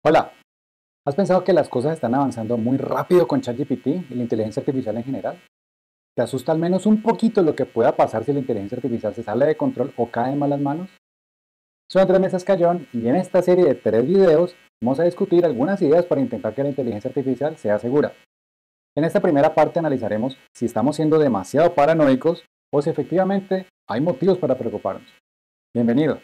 Hola, ¿has pensado que las cosas están avanzando muy rápido con ChatGPT y la inteligencia artificial en general? ¿Te asusta al menos un poquito lo que pueda pasar si la inteligencia artificial se sale de control o cae en malas manos? Soy Andrés Mesas Cayón y en esta serie de 3 videos vamos a discutir algunas ideas para intentar que la inteligencia artificial sea segura. En esta primera parte analizaremos si estamos siendo demasiado paranoicos o si efectivamente hay motivos para preocuparnos. Bienvenido.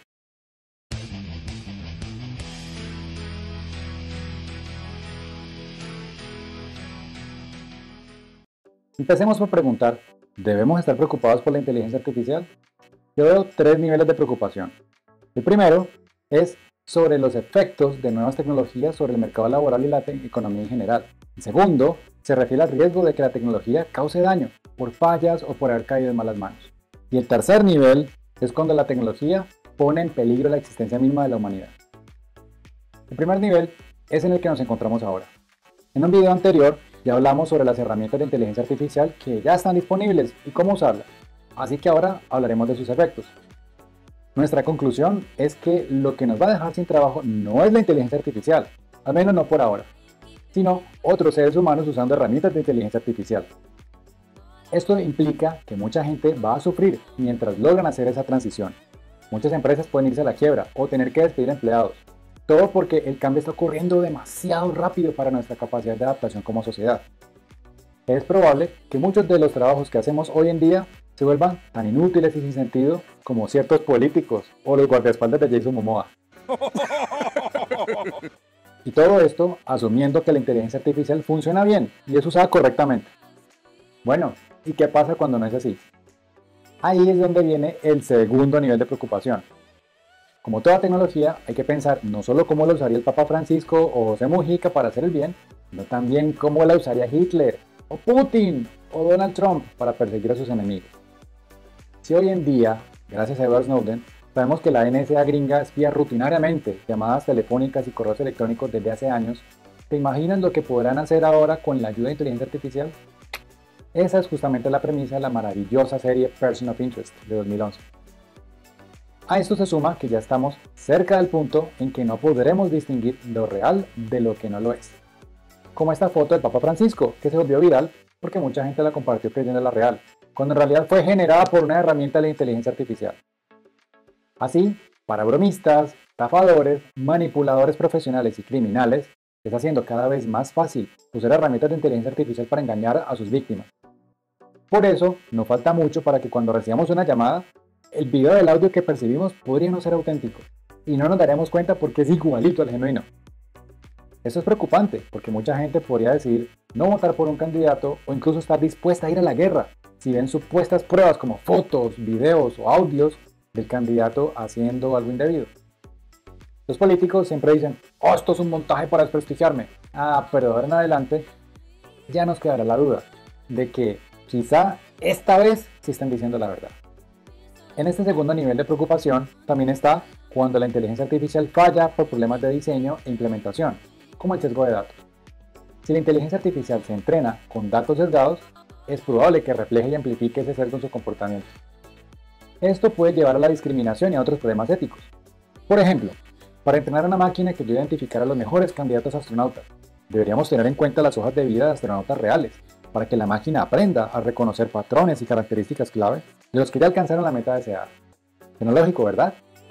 Empecemos por preguntar, ¿debemos estar preocupados por la inteligencia artificial? Yo veo 3 niveles de preocupación. El primero es sobre los efectos de nuevas tecnologías sobre el mercado laboral y la economía en general. El segundo se refiere al riesgo de que la tecnología cause daño por fallas o por haber caído en malas manos. Y el tercer nivel es cuando la tecnología pone en peligro la existencia misma de la humanidad. El primer nivel es en el que nos encontramos ahora. En un video anterior ya hablamos sobre las herramientas de inteligencia artificial que ya están disponibles y cómo usarlas, así que ahora hablaremos de sus efectos. Nuestra conclusión es que lo que nos va a dejar sin trabajo no es la inteligencia artificial, al menos no por ahora, sino otros seres humanos usando herramientas de inteligencia artificial. Esto implica que mucha gente va a sufrir mientras logran hacer esa transición. Muchas empresas pueden irse a la quiebra o tener que despedir empleados. Todo porque el cambio está ocurriendo demasiado rápido para nuestra capacidad de adaptación como sociedad. Es probable que muchos de los trabajos que hacemos hoy en día se vuelvan tan inútiles y sin sentido como ciertos políticos o los guardaespaldas de Jason Momoa. Y todo esto asumiendo que la inteligencia artificial funciona bien y es usada correctamente. Bueno, ¿y qué pasa cuando no es así? Ahí es donde viene el segundo nivel de preocupación. Como toda tecnología, hay que pensar no solo cómo la usaría el Papa Francisco o José Mujica para hacer el bien, sino también cómo la usaría Hitler, o Putin, o Donald Trump para perseguir a sus enemigos. Si hoy en día, gracias a Edward Snowden, sabemos que la NSA gringa espía rutinariamente llamadas telefónicas y correos electrónicos desde hace años, ¿te imaginas lo que podrán hacer ahora con la ayuda de inteligencia artificial? Esa es justamente la premisa de la maravillosa serie Person of Interest de 2011. A esto se suma que ya estamos cerca del punto en que no podremos distinguir lo real de lo que no lo es. Como esta foto del Papa Francisco, que se volvió viral porque mucha gente la compartió creyendo la real, cuando en realidad fue generada por una herramienta de la inteligencia artificial. Así, para bromistas, estafadores, manipuladores profesionales y criminales, está haciendo cada vez más fácil usar herramientas de inteligencia artificial para engañar a sus víctimas. Por eso, no falta mucho para que cuando recibamos una llamada, el video del audio que percibimos podría no ser auténtico, y no nos daremos cuenta porque es igualito al genuino. Esto es preocupante, porque mucha gente podría decidir no votar por un candidato o incluso estar dispuesta a ir a la guerra si ven supuestas pruebas como fotos, videos o audios del candidato haciendo algo indebido. Los políticos siempre dicen, oh, esto es un montaje para desprestigiarme. Pero de ahora en adelante ya nos quedará la duda de que quizá esta vez sí están diciendo la verdad. En este segundo nivel de preocupación también está cuando la inteligencia artificial falla por problemas de diseño e implementación, como el sesgo de datos. Si la inteligencia artificial se entrena con datos sesgados, es probable que refleje y amplifique ese sesgo en su comportamiento. Esto puede llevar a la discriminación y a otros problemas éticos. Por ejemplo, para entrenar a una máquina que ayude a identificar a los mejores candidatos a astronautas, deberíamos tener en cuenta las hojas de vida de astronautas reales, para que la máquina aprenda a reconocer patrones y características clave de los que ya alcanzaron la meta deseada. ¿No es lógico, verdad?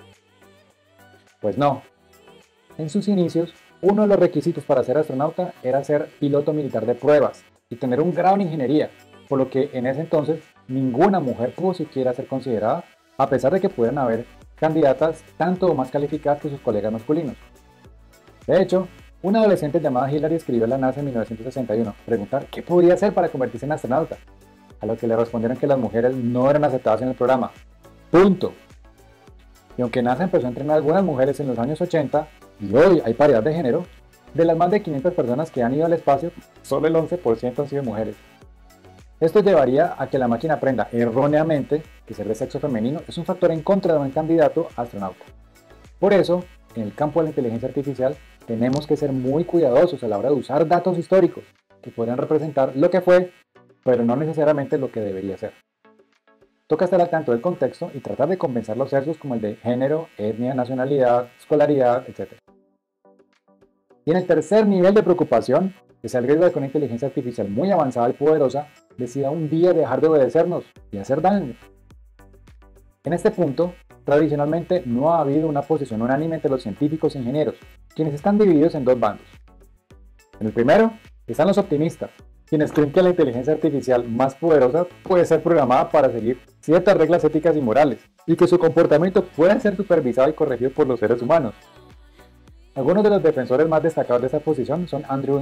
Pues no. En sus inicios, uno de los requisitos para ser astronauta era ser piloto militar de pruebas y tener un grado en ingeniería, por lo que en ese entonces ninguna mujer pudo siquiera ser considerada, a pesar de que pudieran haber candidatas tanto o más calificadas que sus colegas masculinos. De hecho, una adolescente llamada Hillary escribió a la NASA en 1961 preguntar qué podría hacer para convertirse en astronauta, a lo que le respondieron que las mujeres no eran aceptadas en el programa. Punto. Y aunque NASA empezó a entrenar a algunas mujeres en los años 80, y hoy hay paridad de género, de las más de 500 personas que han ido al espacio, solo el 11% han sido mujeres. Esto llevaría a que la máquina aprenda erróneamente que ser de sexo femenino es un factor en contra de un candidato a astronauta. Por eso, en el campo de la inteligencia artificial, tenemos que ser muy cuidadosos a la hora de usar datos históricos que podrían representar lo que fue, pero no necesariamente lo que debería ser. Toca estar al tanto del contexto y tratar de compensar los sesgos como el de género, etnia, nacionalidad, escolaridad, etc. Y en el tercer nivel de preocupación, es el riesgo de que una inteligencia artificial muy avanzada y poderosa decida un día dejar de obedecernos y hacer daño. En este punto, tradicionalmente no ha habido una posición unánime entre los científicos e ingenieros, quienes están divididos en dos bandos. En el primero están los optimistas, quienes creen que la inteligencia artificial más poderosa puede ser programada para seguir ciertas reglas éticas y morales, y que su comportamiento puede ser supervisado y corregido por los seres humanos. Algunos de los defensores más destacados de esta posición son Andrew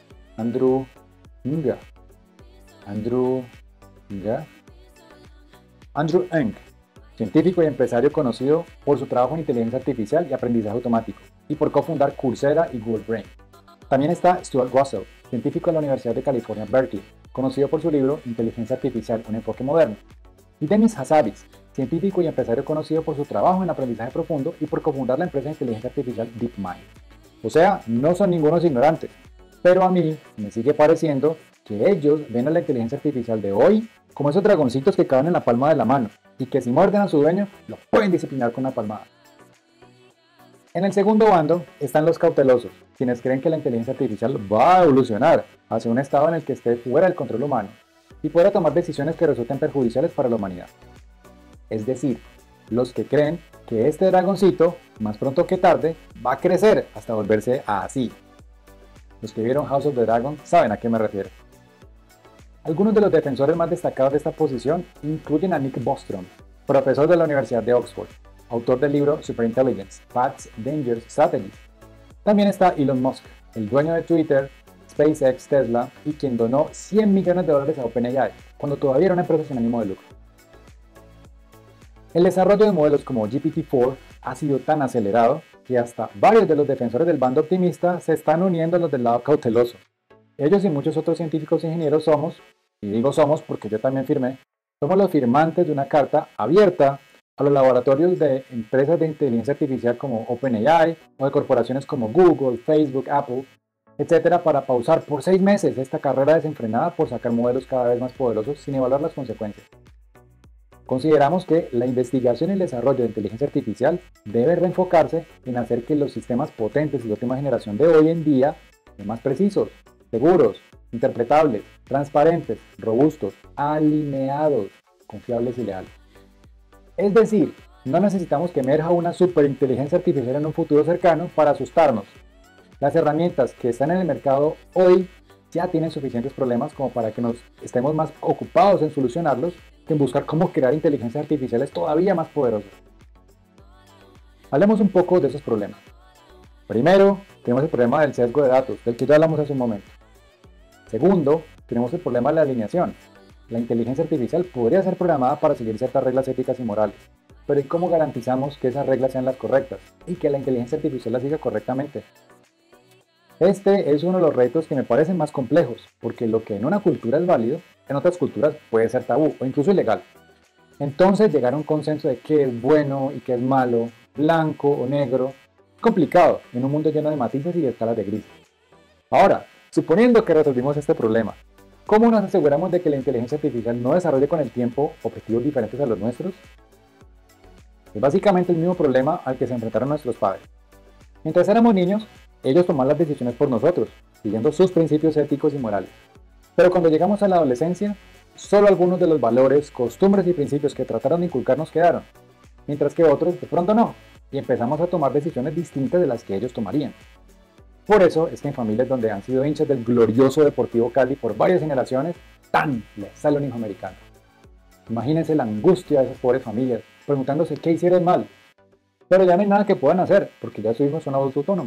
Ng, científico y empresario conocido por su trabajo en inteligencia artificial y aprendizaje automático, y por cofundar Coursera y Google Brain. También está Stuart Russell, científico de la Universidad de California, Berkeley, conocido por su libro Inteligencia Artificial, un enfoque moderno. Y Demis Hassabis, científico y empresario conocido por su trabajo en aprendizaje profundo y por cofundar la empresa de inteligencia artificial DeepMind. O sea, no son ningunos ignorantes, pero a mí me sigue pareciendo que ellos ven a la inteligencia artificial de hoy como esos dragoncitos que caben en la palma de la mano y que si muerden a su dueño, lo pueden disciplinar con una palmada. En el segundo bando están los cautelosos, quienes creen que la inteligencia artificial va a evolucionar hacia un estado en el que esté fuera del control humano y pueda tomar decisiones que resulten perjudiciales para la humanidad. Es decir, los que creen que este dragoncito, más pronto que tarde, va a crecer hasta volverse así. Los que vieron House of the Dragon saben a qué me refiero. Algunos de los defensores más destacados de esta posición incluyen a Nick Bostrom, profesor de la Universidad de Oxford, autor del libro Superintelligence, Facts, Dangers, Strategies. También está Elon Musk, el dueño de Twitter, SpaceX, Tesla y quien donó $100 millones a OpenAI, cuando todavía era una empresa sin ánimo de lucro. El desarrollo de modelos como GPT-4 ha sido tan acelerado que hasta varios de los defensores del bando optimista se están uniendo a los del lado cauteloso. Ellos y muchos otros científicos e ingenieros somos, y digo somos porque yo también firmé, somos los firmantes de una carta abierta a los laboratorios de empresas de inteligencia artificial como OpenAI o de corporaciones como Google, Facebook, Apple, etcétera, para pausar por 6 meses esta carrera desenfrenada por sacar modelos cada vez más poderosos sin evaluar las consecuencias. Consideramos que la investigación y el desarrollo de inteligencia artificial debe reenfocarse en hacer que los sistemas potentes y de última generación de hoy en día sean más precisos, seguros, interpretables, transparentes, robustos, alineados, confiables y leales. Es decir, no necesitamos que emerja una superinteligencia artificial en un futuro cercano para asustarnos. Las herramientas que están en el mercado hoy ya tienen suficientes problemas como para que nos estemos más ocupados en solucionarlos que en buscar cómo crear inteligencias artificiales todavía más poderosas. Hablemos un poco de esos problemas. Primero, tenemos el problema del sesgo de datos, del que ya hablamos hace un momento. Segundo, tenemos el problema de la alineación. La inteligencia artificial podría ser programada para seguir ciertas reglas éticas y morales, pero ¿y cómo garantizamos que esas reglas sean las correctas y que la inteligencia artificial las siga correctamente? Este es uno de los retos que me parecen más complejos, porque lo que en una cultura es válido, en otras culturas puede ser tabú o incluso ilegal. Entonces llegar a un consenso de qué es bueno y qué es malo, blanco o negro, es complicado en un mundo lleno de matices y de escalas de grises. Ahora, suponiendo que resolvimos este problema, ¿cómo nos aseguramos de que la inteligencia artificial no desarrolle con el tiempo objetivos diferentes a los nuestros? Es básicamente el mismo problema al que se enfrentaron nuestros padres. Mientras éramos niños, ellos toman las decisiones por nosotros, siguiendo sus principios éticos y morales. Pero cuando llegamos a la adolescencia, solo algunos de los valores, costumbres y principios que trataron de inculcarnos quedaron, mientras que otros de pronto no, y empezamos a tomar decisiones distintas de las que ellos tomarían. Por eso es que en familias donde han sido hinchas del glorioso Deportivo Cali por varias generaciones, ¡tan! Les sale un hijo americano. Imagínense la angustia de esas pobres familias, preguntándose qué hicieron mal. Pero ya no hay nada que puedan hacer, porque ya sus hijos son adultos autónomos.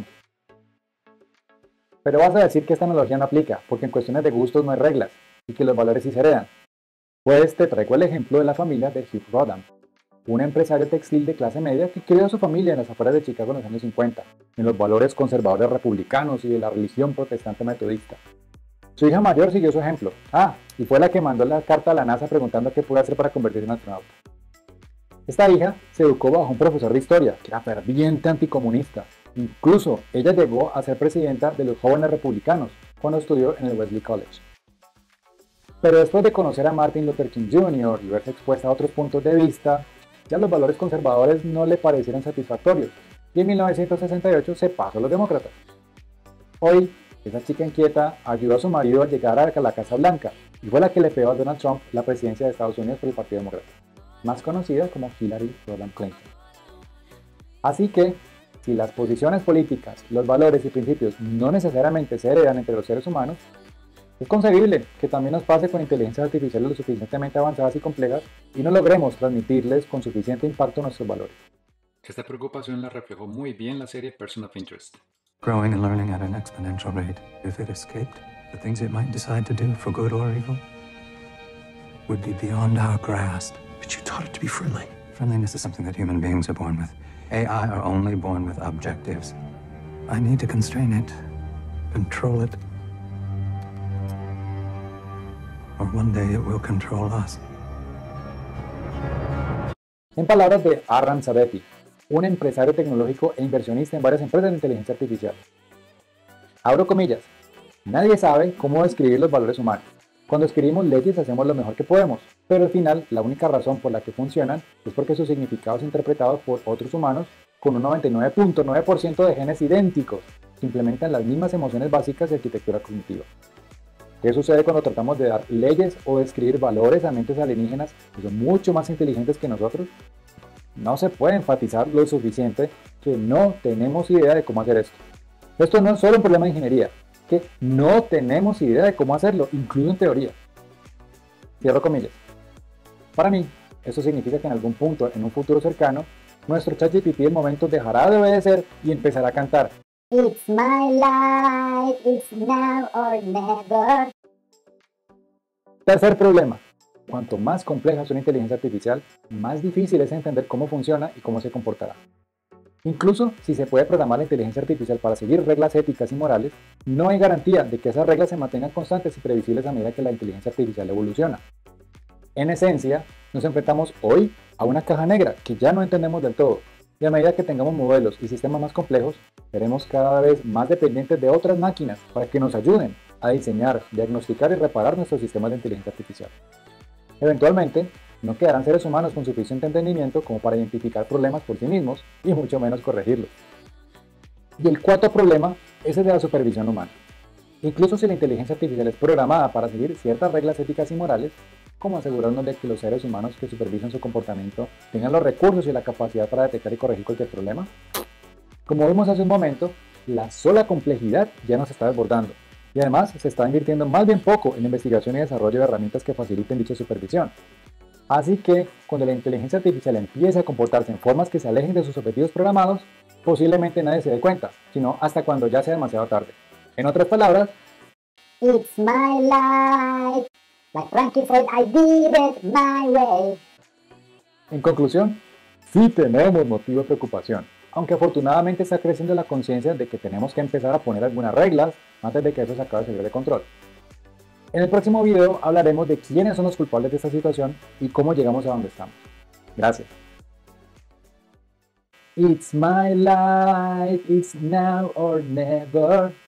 Pero vas a decir que esta analogía no aplica, porque en cuestiones de gustos no hay reglas, y que los valores sí se heredan. Pues te traigo el ejemplo de la familia de Hugh Rodham, un empresario textil de clase media que crió a su familia en las afueras de Chicago en los años 50, en los valores conservadores republicanos y de la religión protestante metodista. Su hija mayor siguió su ejemplo, y fue la que mandó la carta a la NASA preguntando qué puede hacer para convertirse en astronauta. Esta hija se educó bajo un profesor de historia, que era ferviente anticomunista. Incluso ella llegó a ser presidenta de los jóvenes republicanos cuando estudió en el Wesley College. Pero después de conocer a Martin Luther King Jr. y verse expuesta a otros puntos de vista, ya los valores conservadores no le parecieron satisfactorios y en 1968 se pasó a los demócratas. Hoy, esa chica inquieta ayudó a su marido a llegar a la Casa Blanca y fue la que le pegó a Donald Trump la presidencia de Estados Unidos por el Partido Demócrata, más conocida como Hillary Rodham Clinton. Así que, si las posiciones políticas, los valores y principios no necesariamente se heredan entre los seres humanos, es concebible que también nos pase con inteligencias artificiales lo suficientemente avanzadas y complejas y no logremos transmitirles con suficiente impacto nuestros valores. Esta preocupación la reflejó muy bien la serie Person of Interest. Growing and learning at an exponential rate. If it escaped, the things it might decide to do, for good or evil, would be beyond our grasp. But you taught it to be friendly. Friendliness is something that human beings are born with. AI are only born with objectives. I need to constrain it, control it, or one day it will control us. En palabras de Arran Sabeti, un empresario tecnológico e inversionista en varias empresas de inteligencia artificial. Abro comillas, nadie sabe cómo describir los valores humanos. Cuando escribimos leyes hacemos lo mejor que podemos, pero al final la única razón por la que funcionan es porque su significado es interpretado por otros humanos con un 99.9% de genes idénticos que implementan las mismas emociones básicas de arquitectura cognitiva. ¿Qué sucede cuando tratamos de dar leyes o de escribir valores a mentes alienígenas que son mucho más inteligentes que nosotros? No se puede enfatizar lo suficiente que no tenemos idea de cómo hacer esto. Esto no es solo un problema de ingeniería, que no tenemos idea de cómo hacerlo, incluso en teoría. Cierro comillas. Para mí, esto significa que en algún punto, en un futuro cercano, nuestro ChatGPT en momentos dejará de obedecer y empezará a cantar It's my life, it's now or never. Tercer problema. Cuanto más compleja es una inteligencia artificial, más difícil es entender cómo funciona y cómo se comportará. Incluso si se puede programar la inteligencia artificial para seguir reglas éticas y morales, no hay garantía de que esas reglas se mantengan constantes y previsibles a medida que la inteligencia artificial evoluciona. En esencia, nos enfrentamos hoy a una caja negra que ya no entendemos del todo, y a medida que tengamos modelos y sistemas más complejos, seremos cada vez más dependientes de otras máquinas para que nos ayuden a diseñar, diagnosticar y reparar nuestros sistemas de inteligencia artificial. Eventualmente, no quedarán seres humanos con suficiente entendimiento como para identificar problemas por sí mismos y mucho menos corregirlos. Y el cuarto problema es el de la supervisión humana. Incluso si la inteligencia artificial es programada para seguir ciertas reglas éticas y morales, ¿cómo asegurarnos de que los seres humanos que supervisan su comportamiento tengan los recursos y la capacidad para detectar y corregir cualquier problema? Como vimos hace un momento, la sola complejidad ya nos está desbordando. Y además se está invirtiendo más bien poco en investigación y desarrollo de herramientas que faciliten dicha supervisión. Así que, cuando la inteligencia artificial empiece a comportarse en formas que se alejen de sus objetivos programados, posiblemente nadie se dé cuenta, sino hasta cuando ya sea demasiado tarde. En otras palabras, It's my life. Like Frankie said, I did it my way. en conclusión, sí tenemos motivo de preocupación, aunque afortunadamente está creciendo la conciencia de que tenemos que empezar a poner algunas reglas antes de que eso se acabe de salir de control. En el próximo video hablaremos de quiénes son los culpables de esta situación y cómo llegamos a donde estamos. Gracias. It's my life, it's now or never.